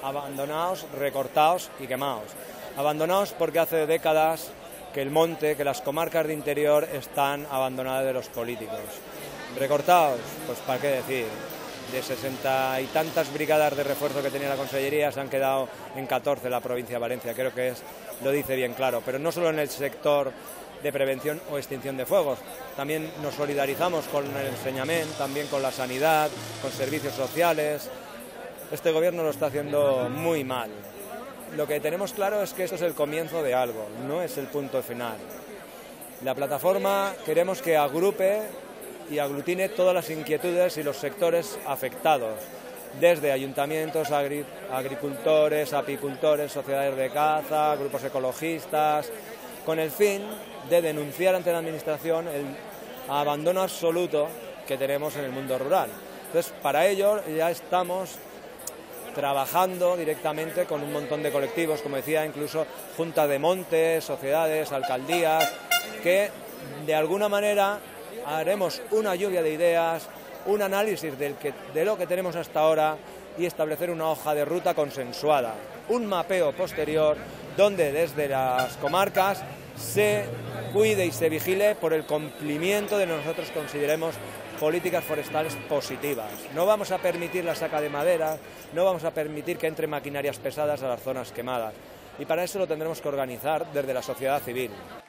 abandonados, recortados y quemados. Abandonados porque hace décadas que el monte, que las comarcas de interior están abandonadas de los políticos. Recortados, pues para qué decir, de 60 y tantas brigadas de refuerzo que tenía la Consellería se han quedado en 14 la provincia de Valencia, creo que lo dice bien claro, pero no solo en el sector de prevención o extinción de fuegos, también nos solidarizamos con el enseñamiento, también con la sanidad, con servicios sociales. Este gobierno lo está haciendo muy mal. Lo que tenemos claro es que esto es el comienzo de algo, no es el punto final. La plataforma queremos que agrupe y aglutine todas las inquietudes y los sectores afectados, desde ayuntamientos, agricultores, apicultores, sociedades de caza, grupos ecologistas, con el fin de denunciar ante la Administración el abandono absoluto que tenemos en el mundo rural. Entonces, para ello ya estamos trabajando directamente con un montón de colectivos, como decía, incluso juntas de montes, sociedades, alcaldías, que de alguna manera haremos una lluvia de ideas, un análisis de lo que tenemos hasta ahora y establecer una hoja de ruta consensuada, un mapeo posterior donde desde las comarcas se cuide y se vigile por el cumplimiento de lo que nosotros consideremos políticas forestales positivas. No vamos a permitir la saca de madera, no vamos a permitir que entren maquinarias pesadas a las zonas quemadas y para eso lo tendremos que organizar desde la sociedad civil.